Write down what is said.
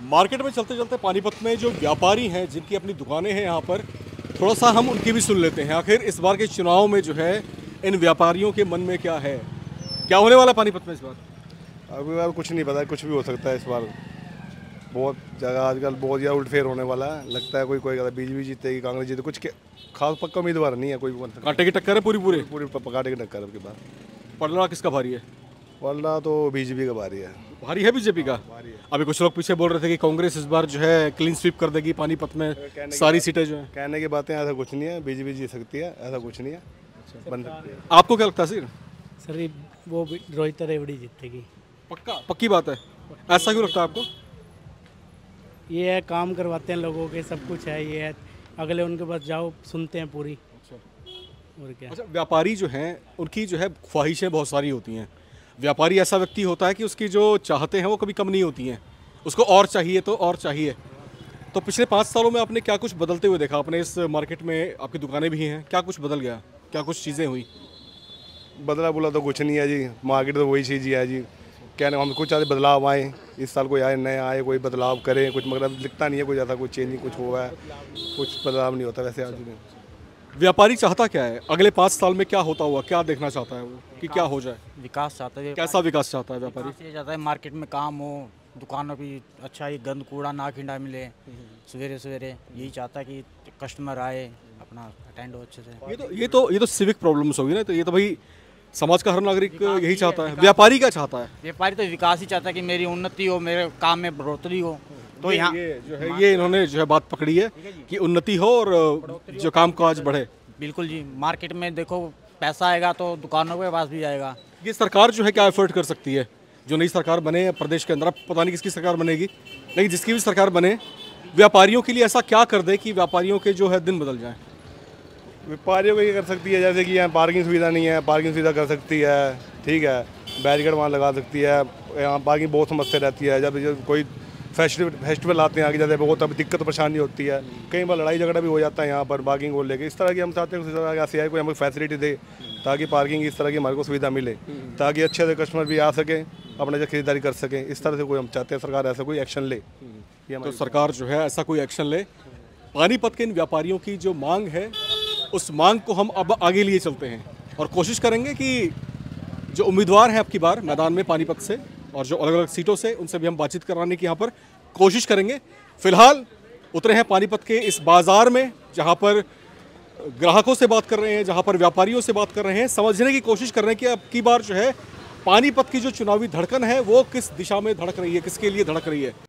Market में चलते चलते पानीपत में जो व्यापारी हैं जिनकी अपनी दुकानें हैं यहाँ पर, थोड़ा सा हम उनकी भी सुन लेते हैं। आखिर इस बार के चुनाव में जो है इन व्यापारियों के मन में क्या है, क्या होने वाला पानीपत में इस बार? अभी बार कुछ नहीं पता, कुछ भी हो सकता है इस बार। बहुत जगह आजकल बहुत ज़्यादा उल्टफेर होने वाला है, लगता है कोई कहता है बीजेपी जीतेगी, कांग्रेस जीते, कुछ खास पक्का उम्मीदवार नहीं है कोई। कांटे की टक्कर है पूरी पूरी कांटे की टक्कर के बाद। पलड़ा किसका भारी है? पलड़ा तो बीजेपी का भारी है। भारी है बीजेपी का। अभी कुछ लोग पीछे बोल रहे थे कि कांग्रेस इस बार जो है क्लीन स्वीप कर देगी पानीपत में, सारी सीटें जो है। कहने की बातें, ऐसा कुछ नहीं है, बीजेपी जीत सकती है, ऐसा कुछ नहीं है, बन सकती है। आपको क्या लगता है सर? वो रोहित रेवड़ी जीतेगी। पक्का? पक्की बात है। ऐसा क्यों लगता है आपको? ये है, काम करवाते हैं लोगों के, सब कुछ है। ये है, अगले उनके पास जाओ, सुनते हैं पूरी। और क्या। अच्छा, व्यापारी जो हैं उनकी जो है ख्वाहिशें बहुत सारी होती हैं। व्यापारी ऐसा व्यक्ति होता है कि उसकी जो चाहते हैं वो कभी कम नहीं होती हैं, उसको और चाहिए तो और चाहिए। तो पिछले 5 सालों में आपने क्या कुछ बदलते हुए देखा? अपने इस मार्केट में आपकी दुकानें भी हैं, क्या कुछ बदल गया, क्या कुछ चीज़ें हुई? बदला बोला तो कुछ नहीं है जी, मार्केट तो वही चीज़ ही है जी। कहने हम कुछ ज़्यादा बदलाव आए इस साल, कोई आए नए आए, कोई बदलाव करें कुछ, मगर दिखता नहीं है कोई ज़्यादा कुछ चेंज नहीं, कुछ हुआ है, कुछ बदलाव नहीं होता वैसे आज में। व्यापारी चाहता क्या है? अगले 5 साल में क्या होता हुआ, क्या देखना चाहता है वो कि क्या हो जाए? विकास चाहता है। कैसा विकास चाहता है व्यापारी? ये चाहता है मार्केट में काम हो, दुकानों भी अच्छा ही, गंद कूड़ा ना खिंडा मिले सवेरे सवेरे। यही चाहता है कि कस्टमर आए, अपना अटेंड हो अच्छे से। ये तो सिविक प्रॉब्लम्स होगी ना, तो ये तो भाई समाज का हर नागरिक यही चाहता है। व्यापारी क्या चाहता है? व्यापारी तो विकास ही चाहता है कि मेरी उन्नति हो, मेरे काम में बढ़ोतरी हो। तो यहाँ जो है ये इन्होंने जो है बात पकड़ी है कि उन्नति हो और जो काम काज बढ़े। बिल्कुल जी, मार्केट में देखो पैसा आएगा तो दुकानों के पास भी आएगा। ये सरकार जो है क्या एफर्ट कर सकती है? जो नई सरकार बने प्रदेश के अंदर, पता नहीं किसकी सरकार बनेगी, लेकिन जिसकी भी सरकार बने, व्यापारियों के लिए ऐसा क्या कर दे कि व्यापारियों के जो है दिन बदल जाए? व्यापारियों को ये कर सकती है, जैसे कि यहाँ पार्किंग सुविधा नहीं है, पार्किंग सुविधा कर सकती है, ठीक है, बैरिकेड वहाँ लगा सकती है। यहाँ पार्किंग बहुत समस्या रहती है, जब कोई फेस्टिवल आते हैं आगे जाते हैं, बहुत अब दिक्कत परेशानी होती है, कई बार लड़ाई झगड़ा भी हो जाता है यहाँ पर पार्किंग को लेकर। इस तरह की हम चाहते हैं ऐसी कोई हमें फैसिलिटी दे ताकि पार्किंग इस तरह की हमारे को सुविधा मिले, ताकि अच्छे से कस्टमर भी आ सके, अपने खरीदारी कर सकें। इस तरह से कोई हम चाहते हैं सरकार ऐसा कोई एक्शन ले। तो सरकार जो है ऐसा कोई एक्शन ले। पानीपत के इन व्यापारियों की जो मांग है, उस मांग को हम अब आगे लिए चलते हैं और कोशिश करेंगे कि जो उम्मीदवार हैं आपकी बार मैदान में पानीपत से और जो अलग अलग सीटों से, उनसे भी हम बातचीत कराने की यहाँ पर कोशिश करेंगे। फिलहाल उतरे हैं पानीपत के इस बाज़ार में, जहाँ पर ग्राहकों से बात कर रहे हैं, जहाँ पर व्यापारियों से बात कर रहे हैं, समझने की कोशिश कर रहे हैं कि अब की बार जो है पानीपत की जो चुनावी धड़कन है वो किस दिशा में धड़क रही है, किसके लिए धड़क रही है।